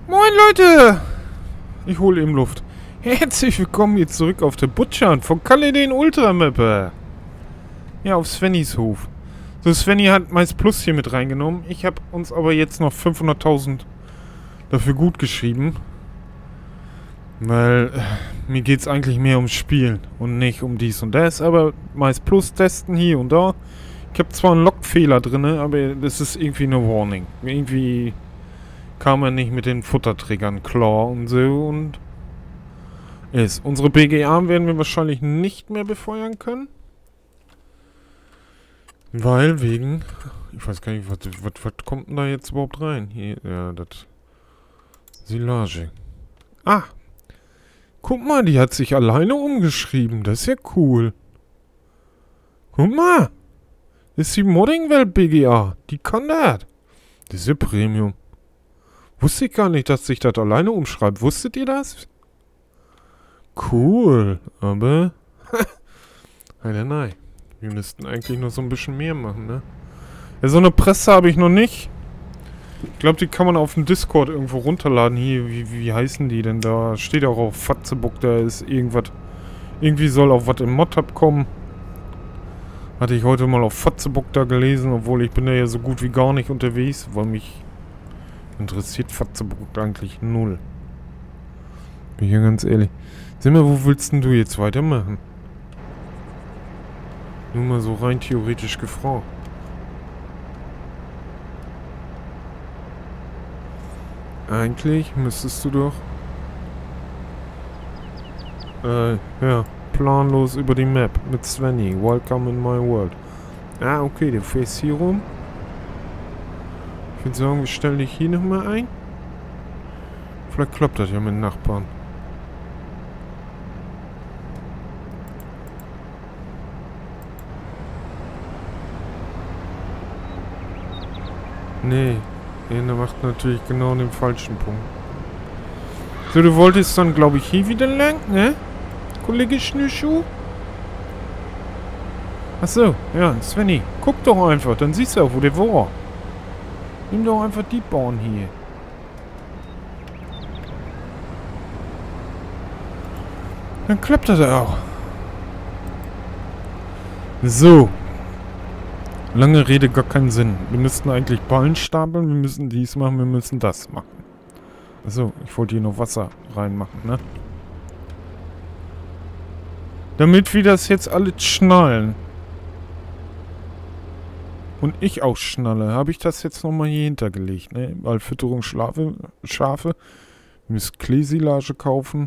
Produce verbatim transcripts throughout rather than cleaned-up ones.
Moin Leute! Ich hole eben Luft. Herzlich willkommen hier zurück auf der Butchern von Kalle den Ultramapper. Ja, auf Svennys Hof. So, Svenny hat meist Plus hier mit reingenommen. Ich habe uns aber jetzt noch fünfhunderttausend dafür gut geschrieben. Weil äh, mir geht es eigentlich mehr ums Spielen und nicht um dies und das. Aber meist Plus testen hier und da. Ich habe zwar einen Logfehler drin, aber das ist irgendwie eine Warning. Irgendwie kam er nicht mit den Futterträgern klar und so und ist. Unsere B G A werden wir wahrscheinlich nicht mehr befeuern können. Weil wegen, ich weiß gar nicht, was, was, was kommt denn da jetzt überhaupt rein? Hier, ja, das Silage. Ah, guck mal, die hat sich alleine umgeschrieben. Das ist ja cool. Guck mal. Das ist die Modding-Welt B G A. Die kann das. Das ist ja Premium. Wusste ich gar nicht, dass sich das alleine umschreibt. Wusstet ihr das? Cool. Aber nein, nein. Wir müssten eigentlich noch so ein bisschen mehr machen, ne? Ja, so eine Presse habe ich noch nicht. Ich glaube, die kann man auf dem Discord irgendwo runterladen. Hier, wie, wie heißen die denn da? Steht auch auf Fatzebook, da ist irgendwas. Irgendwie soll auch was im Mod-Hub kommen. Hatte ich heute mal auf Fatzebook da gelesen, obwohl ich bin da ja so gut wie gar nicht unterwegs, weil mich interessiert Fatzebook eigentlich null. Bin ich ja ganz ehrlich. Sag mal, wo willst denn du jetzt weitermachen? Nur mal so rein theoretisch gefragt. Eigentlich müsstest du doch äh, ja, planlos über die Map mit Svenny. Welcome in my world. Ah, okay, du fährst hier rum. Ich würde sagen, wir stellen dich hier nochmal ein. Vielleicht klappt das ja mit den Nachbarn. Nee, er macht natürlich genau den falschen Punkt. So, du wolltest dann, glaube ich, hier wieder lang, ne? Kollege Schnürschuh? Achso, ja, Svenny, guck doch einfach, dann siehst du auch, wo der war. Nimm doch einfach die Bahn hier. Dann klappt das auch. So. Lange Rede, gar keinen Sinn. Wir müssten eigentlich Ballen stapeln, wir müssen dies machen, wir müssen das machen. Achso, ich wollte hier noch Wasser reinmachen, ne? Damit wir das jetzt alles schnallen. Und ich auch schnalle, habe ich das jetzt nochmal hier hintergelegt, ne? Weil Fütterung Schafe, Schafe. Wir müssen Kleesilage kaufen.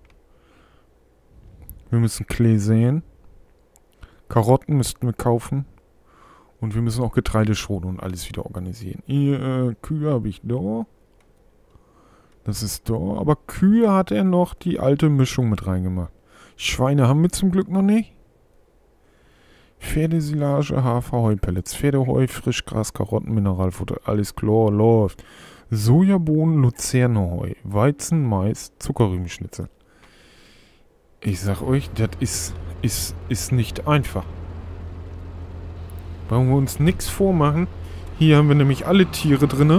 Wir müssen Klee säen. Karotten müssten wir kaufen. Und wir müssen auch Getreideschrot und alles wieder organisieren. Hier, äh, Kühe habe ich da. Das ist da. Aber Kühe hat er noch die alte Mischung mit reingemacht. Schweine haben wir zum Glück noch nicht. Pferdesilage, Hafer, Heupellets, Pferdeheu, Frischgras, Karotten, Mineralfutter, alles klar, läuft. Sojabohnen, Luzerneheu, Weizen, Mais, Zuckerrübenschnitzel. Ich sag euch, das ist, ist, ist nicht einfach. Brauchen wir uns nichts vormachen. Hier haben wir nämlich alle Tiere drinne.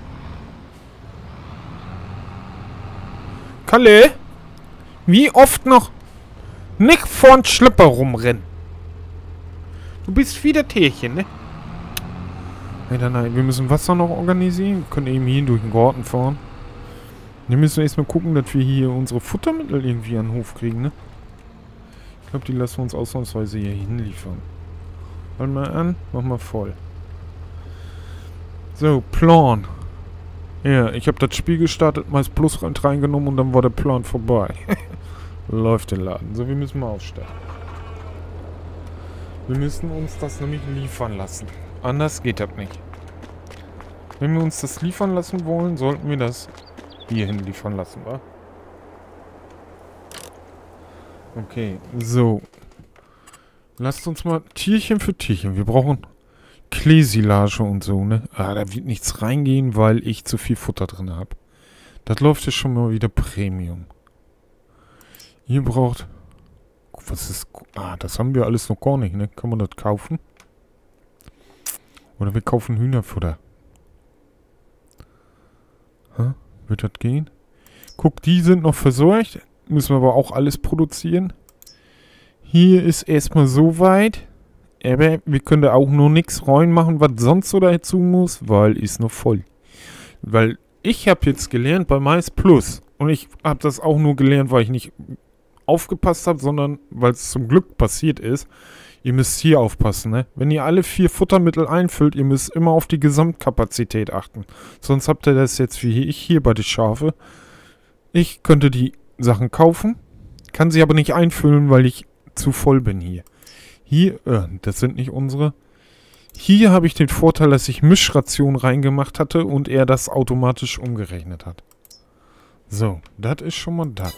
Kalle, wie oft noch nicht vorn Schlipper rumrennen? Du bist wieder Tierchen, ne? Nein, nein, nein, wir müssen Wasser noch organisieren. Wir können eben hier durch den Garten fahren. Wir müssen erstmal gucken, dass wir hier unsere Futtermittel irgendwie an den Hof kriegen, ne? Ich glaube, die lassen wir uns ausnahmsweise hier hinliefern. Halt mal an, mach mal voll. So, Plan. Ja, ich habe das Spiel gestartet, meist Plus reingenommen und dann war der Plan vorbei. Läuft der Laden. So, wir müssen mal aufstellen. Wir müssen uns das nämlich liefern lassen. Anders geht das nicht. Wenn wir uns das liefern lassen wollen, sollten wir das hierhin liefern lassen, wa? Okay, so. Lasst uns mal Tierchen für Tierchen. Wir brauchen Kleesilage und so, ne? Ah, da wird nichts reingehen, weil ich zu viel Futter drin habe. Das läuft ja schon mal wieder Premium. Ihr braucht... Was ist... Ah, das haben wir alles noch gar nicht, ne? Kann man das kaufen? Oder wir kaufen Hühnerfutter. Hä? Wird das gehen? Guck, die sind noch versorgt. Müssen wir aber auch alles produzieren. Hier ist erstmal so weit. Aber wir können da auch nur nichts reinmachen, was sonst so dazu muss, weil ist noch voll. Weil ich habe jetzt gelernt bei Mais Plus. Und ich habe das auch nur gelernt, weil ich nicht aufgepasst habe, sondern weil es zum Glück passiert ist. Ihr müsst hier aufpassen, ne? Wenn ihr alle vier Futtermittel einfüllt, ihr müsst immer auf die Gesamtkapazität achten. Sonst habt ihr das jetzt wie ich hier bei den Schafe. Ich könnte die Sachen kaufen, kann sie aber nicht einfüllen, weil ich zu voll bin hier. Hier, äh, das sind nicht unsere. Hier habe ich den Vorteil, dass ich Mischration reingemacht hatte und er das automatisch umgerechnet hat. So, das ist schon mal das.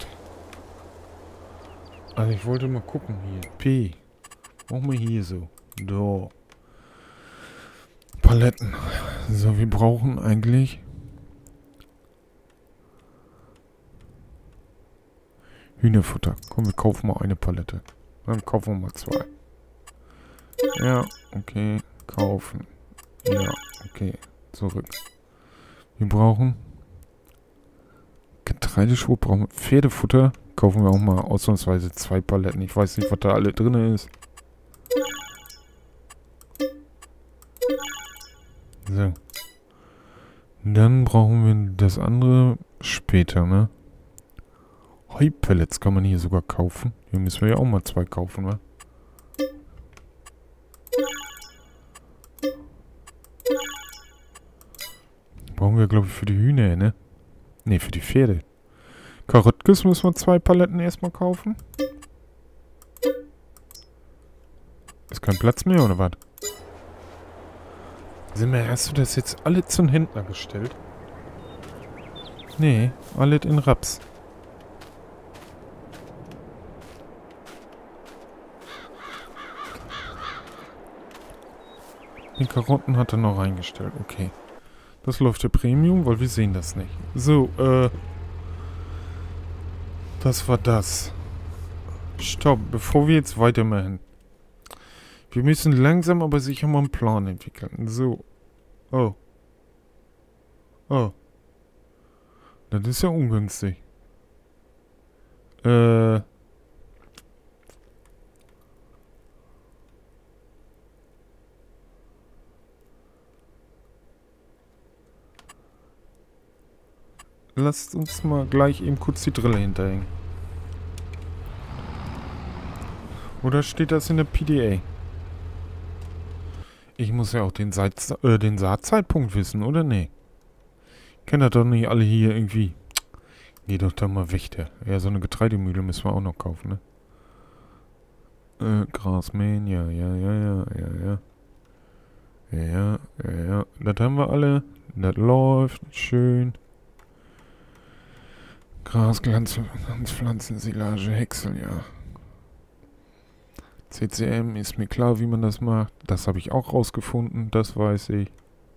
Also ich wollte mal gucken hier. P. Machen wir hier so. Da. Paletten. So, wir brauchen eigentlich Hühnerfutter. Komm, wir kaufen mal eine Palette. Dann kaufen wir mal zwei. Ja, okay. Kaufen. Ja, okay. Zurück. Wir brauchen Getreideschwur, brauchen wir Pferdefutter. Kaufen wir auch mal ausnahmsweise zwei Paletten. Ich weiß nicht, was da alle drin ist. So. Dann brauchen wir das andere später, ne? Heupellets kann man hier sogar kaufen. Hier müssen wir ja auch mal zwei kaufen, wa? Brauchen wir, glaube ich, für die Hühner, ne? Ne, für die Pferde. Karottges müssen wir zwei Paletten erstmal kaufen. Ist kein Platz mehr, oder was? Sind wir, hast du das jetzt alle zum Händler gestellt? Nee, alles in Raps. Die Karotten hat er noch reingestellt, okay. Das läuft ja Premium, weil wir sehen das nicht. So, äh... das war das. Stopp, bevor wir jetzt weitermachen. Wir müssen langsam aber sicher mal einen Plan entwickeln. So. Oh. Oh. Das ist ja ungünstig. Äh... Lasst uns mal gleich eben kurz die Drille hinterhängen. Oder steht das in der P D A? Ich muss ja auch den, Seitz äh, den Saatzeitpunkt wissen, oder? Nee. Kennen das doch nicht alle hier irgendwie. Geh doch da mal weg, ja, so eine Getreidemühle müssen wir auch noch kaufen, ne? Äh, Grasmähen, ja, ja, ja, ja, ja, ja. Ja, ja, ja, ja. Das haben wir alle. Das läuft schön. Gras, Glanz, Pflanzen, Silage, Häcksel, ja. C C M ist mir klar, wie man das macht. Das habe ich auch rausgefunden, das weiß ich.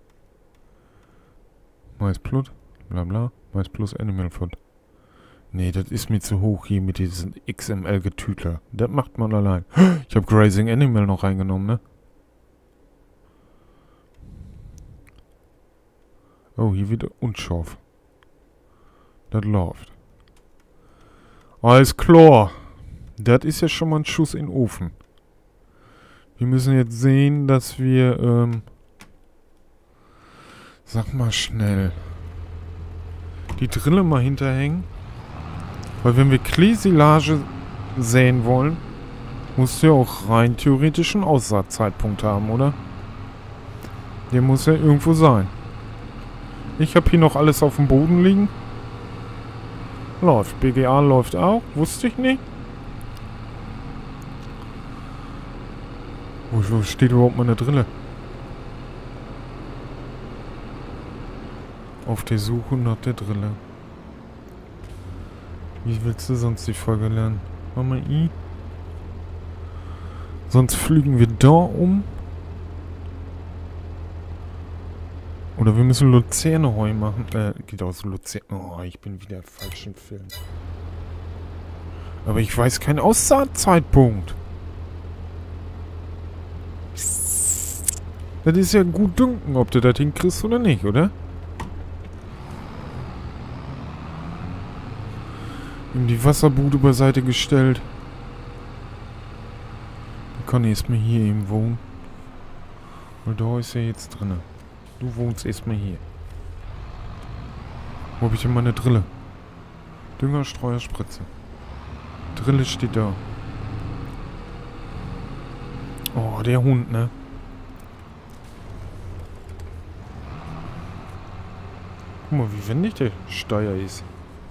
Mais Plus, bla bla. Mais Plus Animal Food. Nee, das ist mir zu hoch hier mit diesen X M L-Getütler. Das macht man allein. Ich habe Grazing Animal noch reingenommen, ne? Oh, hier wieder unscharf. Das läuft. Alles klar. Das ist ja schon mal ein Schuss in den Ofen. Wir müssen jetzt sehen, dass wir, ähm... sag mal schnell. Die Drille mal hinterhängen. Weil wenn wir Kleesilage säen wollen, muss ja auch rein theoretisch einen Aussaatzeitpunkt haben, oder? Der muss ja irgendwo sein. Ich habe hier noch alles auf dem Boden liegen. Läuft. B G A läuft auch. Wusste ich nicht. Wo, wo steht überhaupt meine Drille? Auf der Suche nach der Drille. Wie willst du sonst die Folge lernen? Mach mal I. Sonst fliegen wir da um. Oder wir müssen Luzerne Heu machen. Äh, geht aus Luzerne. Oh, ich bin wieder falsch im Film. Aber ich weiß keinen Aussaatzeitpunkt. Das ist ja gut dünken, ob du das hinkriegst oder nicht, oder? Ihm die Wasserbude beiseite gestellt. Dann kann ich erstmal hier eben wohnen. Weil da ist er jetzt drin. Du wohnst erstmal hier. Wo habe ich denn meine Drille? Dünger, Streuer, Spritze. Drille steht da. Oh, der Hund, ne? Guck mal, wie wendig der Steuer ist.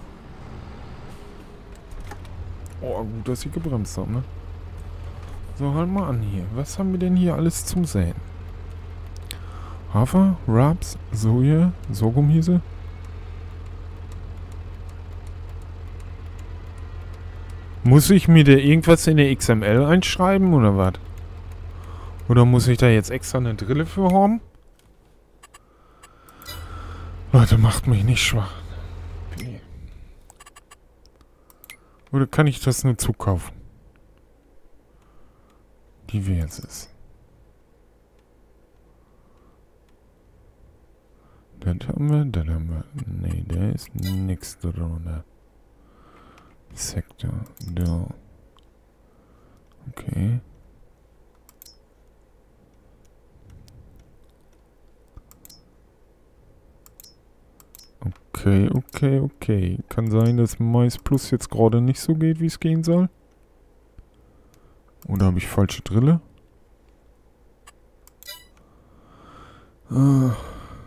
Oh, gut, dass ich gebremst habe, ne? So, halt mal an hier. Was haben wir denn hier alles zum Säen? Hafer, Raps, Soja, Sorghumhäse. Muss ich mir da irgendwas in der X M L einschreiben, oder was? Oder muss ich da jetzt extra eine Drille für haben? Leute, macht mich nicht schwach. Okay. Oder kann ich das nur zukaufen? Diverses. Das haben wir, das haben wir. Nee, da ist nichts drunter. Sektor, da. Okay. Okay, okay, okay. Kann sein, dass Mais Plus jetzt gerade nicht so geht, wie es gehen soll. Oder habe ich falsche Drille? Ah.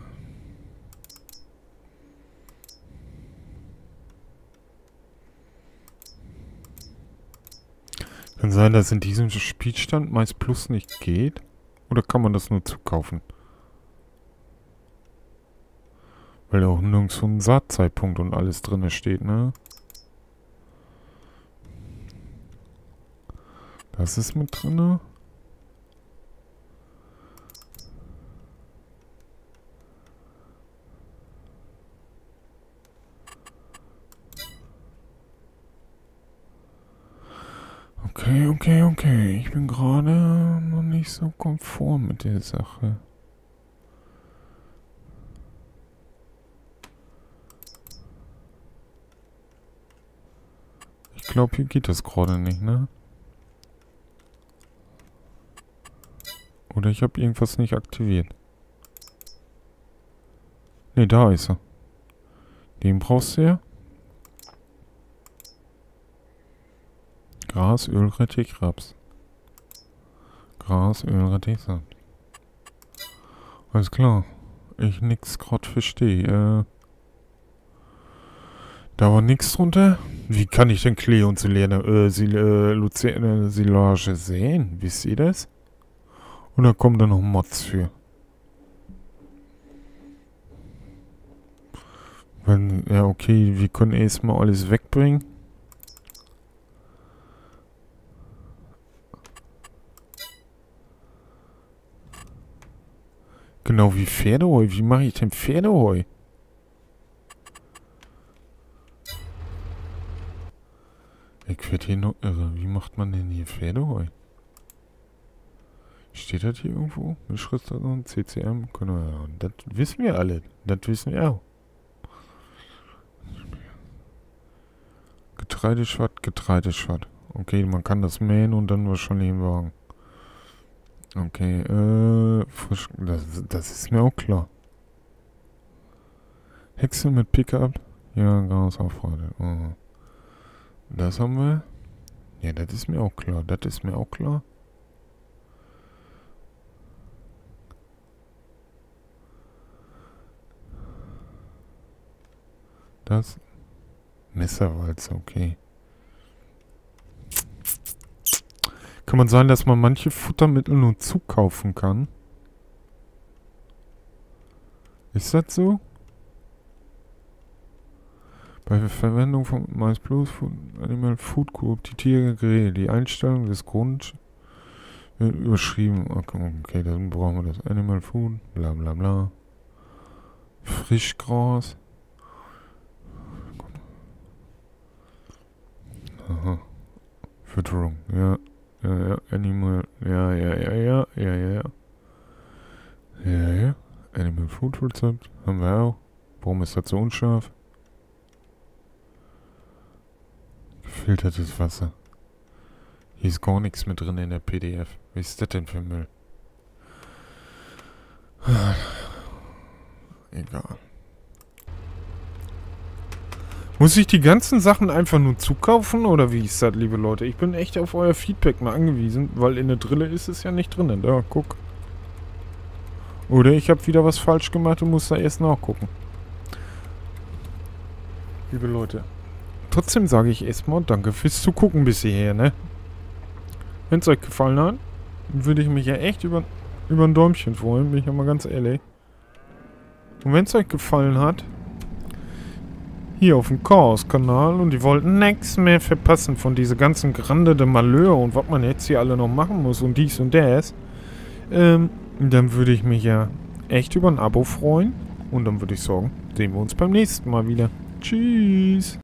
Kann sein, dass in diesem Spielstand Mais Plus nicht geht. Oder kann man das nur zukaufen? Weil da auch nirgendwo ein Saatzeitpunkt und alles drin steht, ne? Das ist mit drin. Okay, okay, okay. Ich bin gerade noch nicht so konform mit der Sache. Ich glaube, hier geht das gerade nicht, ne? Oder ich habe irgendwas nicht aktiviert. Ne, da ist er. Den brauchst du ja. Gras, Öl, Rettich, Raps. Gras, Öl, Rettich, Saft. Alles klar. Ich nix grad verstehe. Äh, da war nix drunter. Wie kann ich denn Klee und Silene, äh, Sil äh, Luzerne, Silage sehen? Wisst ihr das? Und da kommen da noch Mods für. Wenn, ja, okay, wir können erstmal alles wegbringen. Genau wie Pferdeheu. Wie mache ich denn Pferdeheu? Ich werde hier noch irre. Wie macht man denn hier Pferdeheu? Steht das hier irgendwo? Beschriftung, C C M? Genau. Das wissen wir alle. Das wissen wir auch. Getreideschwatt, Getreideschwatt. Okay, man kann das mähen und dann wahrscheinlich im Wagen. Okay, äh, frisch, das, das ist mir auch klar. Hexe mit Pickup. Ja, Gasaufreude. Oh. Das haben wir. Ja, das ist mir auch klar. Das ist mir auch klar. Das. Messerwalze, okay. Kann man sagen, dass man manche Futtermittel nur zukaufen kann? Ist das so? Bei der Verwendung von Mais Plus Food, Animal Food Group, die Tiere geregelt. Die Einstellung des Grund wird überschrieben. Okay, okay, dann brauchen wir das. Animal Food, bla bla bla. Frischgras. Aha. Fütterung, ja. Ja, ja, Animal, ja, ja, ja, ja, ja, ja. Ja, ja. Animal Food Rezept haben wir auch. Warum ist das so unscharf? Gefiltertes Wasser. Hier ist gar nichts mit drin in der P D F. Was ist das denn für Müll? Egal. Muss ich die ganzen Sachen einfach nur zukaufen oder wie ist das, liebe Leute? Ich bin echt auf euer Feedback mal angewiesen, weil in der Drille ist es ja nicht drin. Da, guck. Oder ich habe wieder was falsch gemacht und muss da erst nachgucken. Liebe Leute. Trotzdem sage ich erstmal danke fürs Zugucken bis hierher, ne? Wenn es euch gefallen hat, würde ich mich ja echt über, über ein Däumchen freuen, bin ich ja mal ganz ehrlich. Und wenn es euch gefallen hat, hier auf dem Chaos-Kanal und ihr wollt nichts mehr verpassen von dieser ganzen Grande de Malheur und was man jetzt hier alle noch machen muss und dies und das, ähm, dann würde ich mich ja echt über ein Abo freuen. Und dann würde ich sagen, sehen wir uns beim nächsten Mal wieder. Tschüss!